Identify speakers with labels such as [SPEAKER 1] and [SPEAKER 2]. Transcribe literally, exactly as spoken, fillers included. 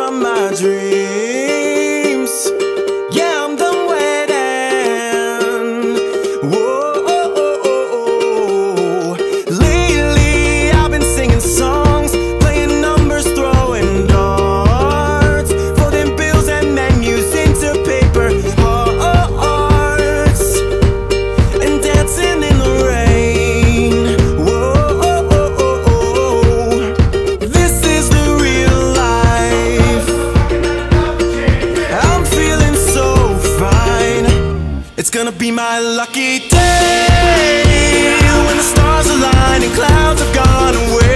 [SPEAKER 1] from my dreams. Yeah, I'm done waiting. Whoa, lately I've been singing songs, playing numbers, throwing darts, folding bills and menus into paper hearts, and dancing in the rain. Whoa, this is the real life. I'm feeling so fine. It's gonna be my lucky day when the stars align and clouds have gone away.